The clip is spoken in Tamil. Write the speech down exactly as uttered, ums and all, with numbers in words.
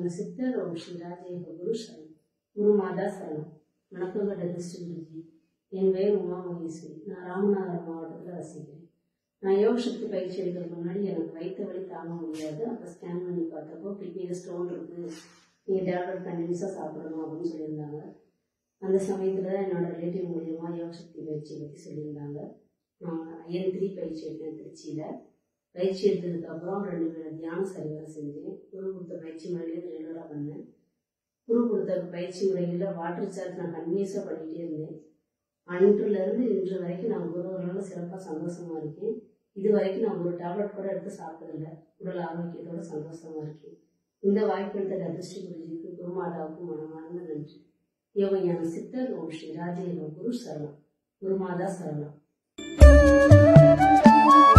ஞான சித்தர் ஓம் ஸ்ரீ ராஜயோக குரு சரணம் குரு மாதா சரணம். வணக்கம் கட்ட திருஷ்டி குருஜி. என் பெயர் உமாமகேஸ்வரி. நான் ராமநாதபுரம் மாவட்டத்தில் வசிக்கிறேன். நான் யோக சக்தி பயிற்சி எடுக்கிறதுக்கு முன்னாடி எனக்கு வயிற்று வலி தாங்க முடியாது. அப்போ ஸ்கேன் பண்ணி பார்த்தப்போ கிட்னியில் ஸ்டோன் இருக்குது, நீங்கள் டேப்லெட் கண்டினியூஸாக சாப்பிடணும் அப்படின்னு சொல்லியிருந்தாங்க. அந்த சமயத்தில் தான் என்னோட ரிலேட்டிவ் மூலியமாக யோக சக்தி பயிற்சியை பற்றி சொல்லியிருந்தாங்க. நான் ஐஎன் த்ரீ பயிற்சி எடுத்தேன் திருச்சியில். பயிற்சி எடுத்ததுக்கப்புறம் ரெண்டு பேர் தியான சரிவரை செஞ்சேன். குரு கொடுத்த பயிற்சி முறையிலே ரெகுலராக பண்ணேன். குரு கொடுத்த பயிற்சி முறைகளில் வாட்டர் சார்ஜ் நான் கன்வினியூஸாக பண்ணிகிட்டே இருந்தேன். அன்றுலேருந்து இன்று வரைக்கும் நான் குருவர்களால் சிறப்பாக சந்தோஷமாக இருக்கேன். இது வரைக்கும் நான் ஒரு டேப்லெட் கூட எடுத்து சாப்பிட்டதில்லை. உடல் ஆரோக்கியத்தோட சந்தோஷமாக இருக்கேன். இந்த வாய்ப்பு எடுத்த அதிர்ஷ்டி குருஜிக்கு குருமாதாவுக்கும் மனமார்ந்த நன்றி. யோக ஞான சித்தர் ஓம் ஸ்ரீ ராஜயோக குரு சரணம் குருமாதா சரணம்.